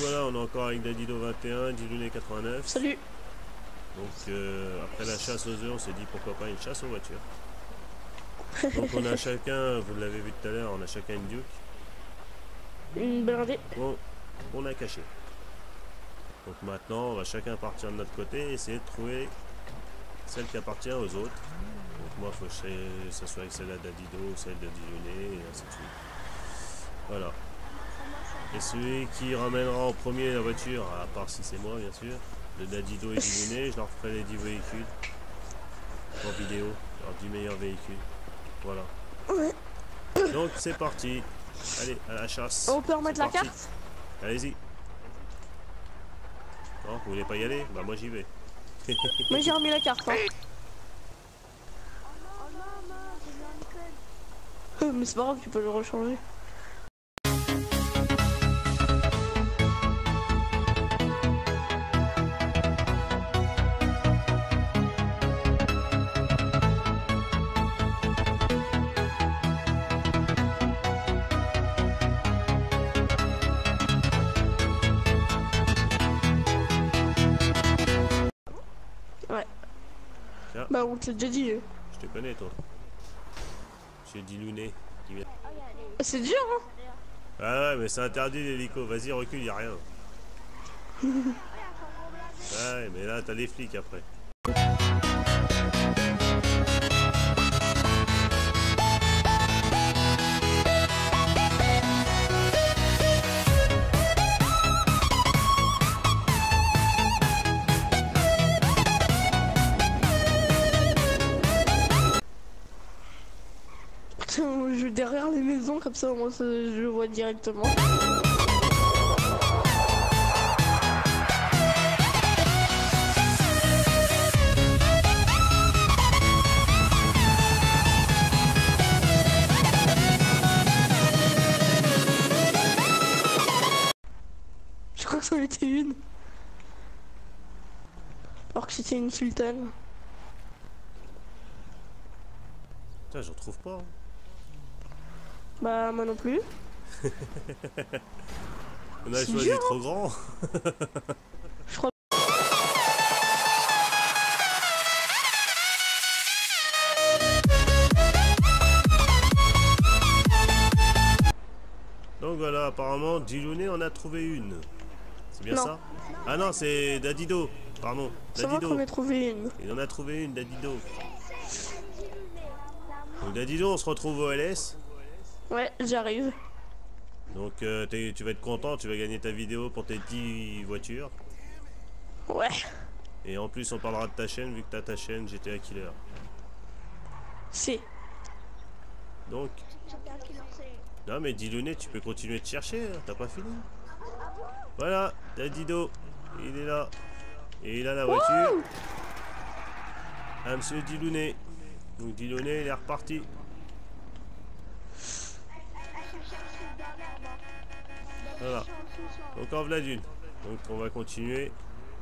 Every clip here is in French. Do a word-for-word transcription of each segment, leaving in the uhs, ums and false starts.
voilà, on est encore avec Dadido vingt et un, Dilouné quatre-vingt-neuf. Salut. Donc euh, après la chasse aux œufs, on s'est dit pourquoi pas une chasse aux voitures. Donc on a chacun, vous l'avez vu tout à l'heure, on a chacun une Duke. Une blindée. Bon, on a caché. Donc maintenant, on va chacun partir de notre côté et essayer de trouver celle qui appartient aux autres. Donc moi, il faut que ça soit avec celle à Dadido, celle de Dilouné, et ainsi de suite. Voilà. Et celui qui ramènera en premier la voiture, à part si c'est moi bien sûr, de Dadido et Dilouné, je leur ferai les dix véhicules en vidéo, leurs dix meilleurs véhicules. Voilà. Ouais. Donc c'est parti. Allez, à la chasse. On peut remettre la carte? Allez-y. Non, vous voulez pas y aller? Bah moi j'y vais. Moi j'ai remis la carte. Hein. Euh, mais c'est pas grave, tu peux le rechanger. Ouais. Tiens. Bah on te l'a déjà dit. Je te connais toi. J'ai dit Dilouné. Vient... C'est dur hein. Ah ouais mais c'est interdit l'hélico, vas-y recule, y'a rien. Ouais mais là t'as les flics après. On joue derrière les maisons comme ça, moi ça, je le vois directement. Je crois que ça en était une. Alors que c'était une sultane. Putain j'en trouve pas. Hein. Bah moi non plus. On a choisi dur, trop hein. grand. Je crois. Donc voilà, apparemment Dilouné en a trouvé une. C'est bien Non. ça? Ah non, c'est Dadido. Pardon. C'est moi Dadido. qu'on a trouvé une. Il en a trouvé une, Dadido. Donc Dadido, on se retrouve au L S. Ouais, j'arrive. Donc euh, tu vas être content, tu vas gagner ta vidéo pour tes dix voitures. Ouais. Et en plus on parlera de ta chaîne vu que t'as ta chaîne G T A Killer. C'est. Donc... Non mais Dilouné, tu peux continuer de chercher, hein, t'as pas fini. Voilà, Dadido, il est là. Et il a la voiture. Wouh, à monsieur Dilouné. Donc Dilouné, il est reparti. Voilà. Donc en voilà d'une. Donc on va continuer.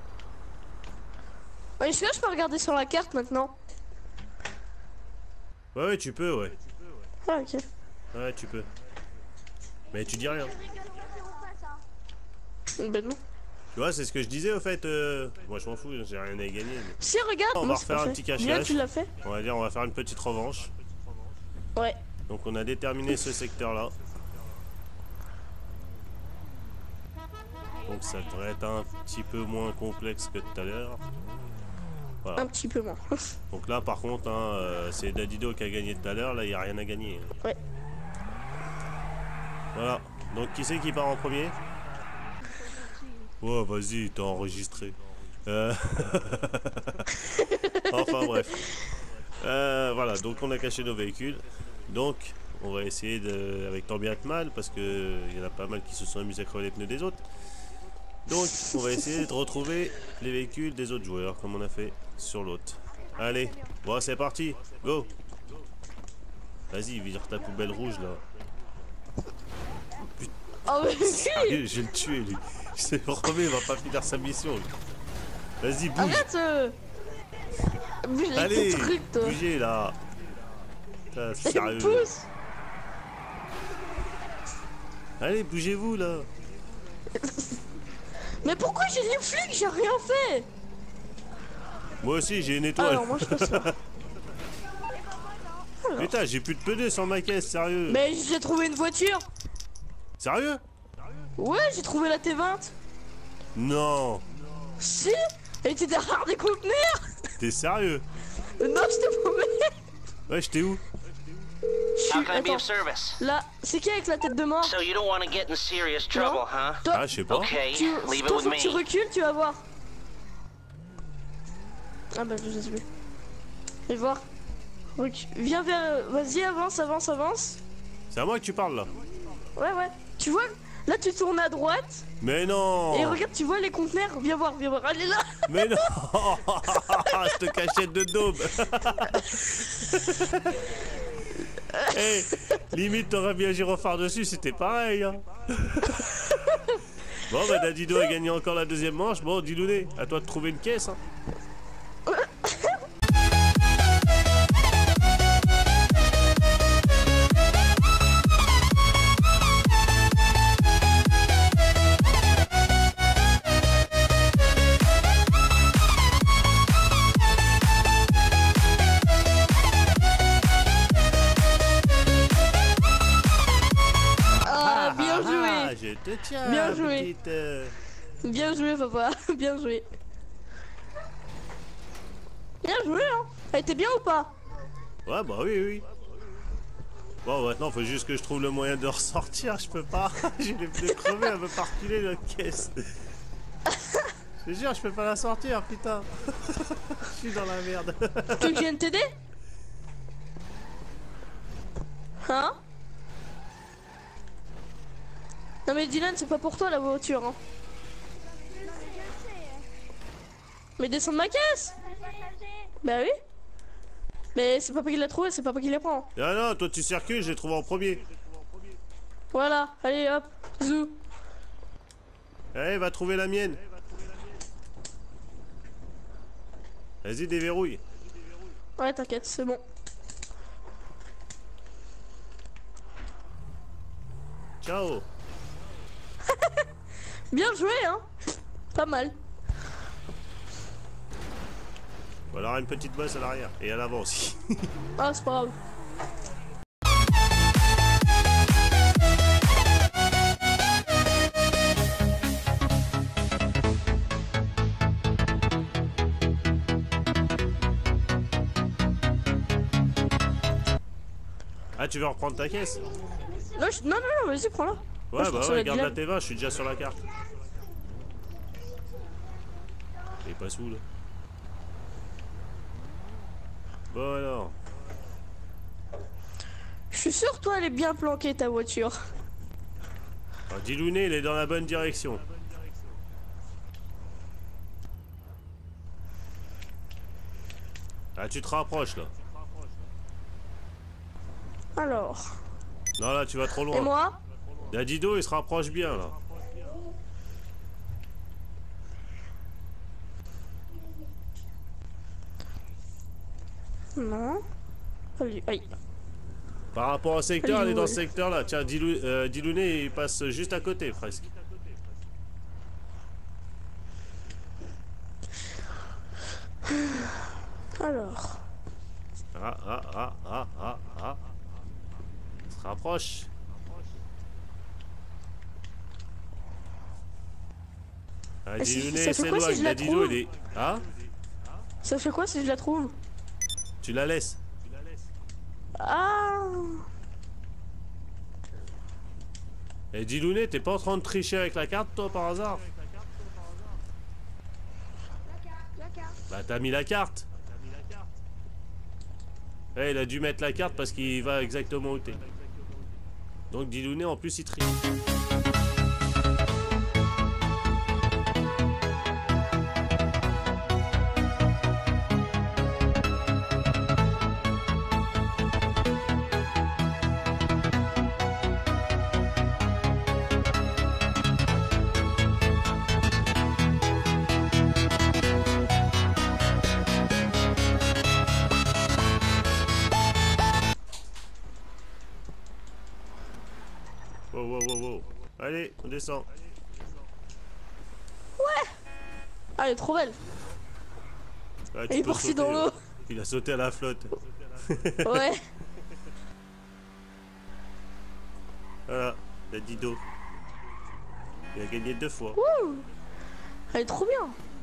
ouais, est-ce que je peux regarder sur la carte maintenant? Ouais ouais tu peux ouais. Ah ok. Ouais tu peux. Mais tu dis rien. Ben non. Tu vois c'est ce que je disais au fait. Euh... Moi je m'en fous, j'ai rien à y gagner. Mais... Si regarde. On non, va refaire un fait. petit Bien, cachage. tu l'as fait. On va dire on va faire une petite revanche. Ouais. Donc on a déterminé ce secteur là. Donc ça devrait être un petit peu moins complexe que tout à l'heure. Voilà. Un petit peu moins. Donc là par contre hein, euh, c'est Dadido qui a gagné tout à l'heure, là il n'y a rien à gagner. Ouais. Voilà. Donc qui c'est qui part en premier? Oh vas-y, t'as enregistré. Euh... enfin bref. Euh, voilà, donc on a caché nos véhicules. Donc on va essayer de, avec tant bien que mal, parce que il y en a pas mal qui se sont amusés à crever les pneus des autres. Donc on va essayer de retrouver les véhicules des autres joueurs, comme on a fait sur l'autre. Allez, bon c'est parti, go. Vas-y, vire ta poubelle rouge là. Putain, Oh mais sérieux, je vais le tuer lui. C'est Romain, il va pas finir sa mission. Vas-y, bouge. arrête euh... Bouge avec Allez, tes trucs, toi. bougez là. Putain, c'est Il sérieux. me pousse. Allez, bougez-vous là. Mais pourquoi j'ai les flics? J'ai rien fait. Moi aussi, j'ai une étoile. Alors, moi je passe là. Alors. Putain, j'ai plus de pneus sur ma caisse, sérieux. Mais j'ai trouvé une voiture. Sérieux? Ouais, j'ai trouvé la T vingt. Non. Si. Elle était derrière des conteneurs. T'es sérieux? Non, je te promets. Ouais, j'étais où? Je suis... How can I be Attends. of service? Là, c'est qui avec la tête de mort? So you don't want to get in serious trouble, huh? Toi, Ah, je sais pas. Okay, tu... leave it toi, with faut que tu me. recules, tu vas voir. Ah bah je sais plus. Et voir. Recule. Viens vers... Vas-y, avance, avance, avance. C'est à moi que tu parles là. Ouais, ouais. Tu vois, là tu tournes à droite. Mais non. Et regarde, tu vois les conteneurs. Viens voir, viens voir. Elle est là. Mais non. Je te cachette de daube. Eh, limite t'aurais mis un gyrophare dessus, c'était pareil hein. Bon bah Dadido a gagné encore la deuxième manche. Bon Didouné, à toi de trouver une caisse hein. Ah, bien Ah, joué. je te tiens, Bien joué. petite, euh, Bien joué, papa. Bien joué. Bien joué, hein. Elle était bien ou pas? Ouais bah oui oui. Bon maintenant faut juste que je trouve le moyen de ressortir, je peux pas. J'ai les pneus crevés, elle veut pas reculer la caisse. Je te jure je peux pas la sortir putain. Je suis dans la merde. Tu veux que je vienne t'aider? Hein? Non mais Dylan, c'est pas pour toi la voiture, hein. Mais descends de ma caisse. Bah oui. Mais c'est pas moi qui l'a trouvé, c'est pas moi qui les prend. Ah non, toi tu circules, je l'ai trouvé en premier. Voilà, allez hop, zou. Allez, va trouver la mienne. Vas-y, déverrouille. Ouais, t'inquiète, c'est bon. Ciao. Bien joué, hein. Pas mal. Ou alors une petite bosse à l'arrière et à l'avant aussi. Ah, c'est pas grave. Ah, tu veux reprendre ta caisse? Non, je- non, non, non, vas-y, prends-la. Ouais, je bah pense ouais, que garde la la T vingt, je suis déjà sur la carte. Il est pas sous là. Bon alors. Je suis sûr, toi, elle est bien planquée, ta voiture. Alors, Dilouné, il est dans la bonne direction. Ah, tu te rapproches là. Alors. Non, là, tu vas trop Et loin. moi? Dadido, il se rapproche bien là. Non. Allez, aïe. Par rapport au secteur, elle est dans ce Ouais. secteur là. Tiens, Dilou, euh, Dilouné, il passe juste à côté presque. Alors. Ah, ah, ah, ah, ah, ah. Il se rapproche. Ah, Et si- Dilouné ça fait quoi si s'éloigne. je la Dadido, trouve il est. Ah? Ça fait quoi si je la trouve? Tu la laisses. Ah. Et Dilouné, t'es pas en train de tricher avec la carte toi par hasard? Bah t'as mis la carte. Eh, il a dû mettre la carte parce qu'il va exactement où t'es. Donc Dilouné en plus il triche. Wow, wow, wow, wow. Allez, on descend. Wouh. elle est trop belle. Ouais, tu Il est peux parti sauter, dans l'eau. ouais. Il a sauté à la flotte. Ouais. Voilà, la Dido. Il a gagné deux fois. Ouh. Elle est trop bien.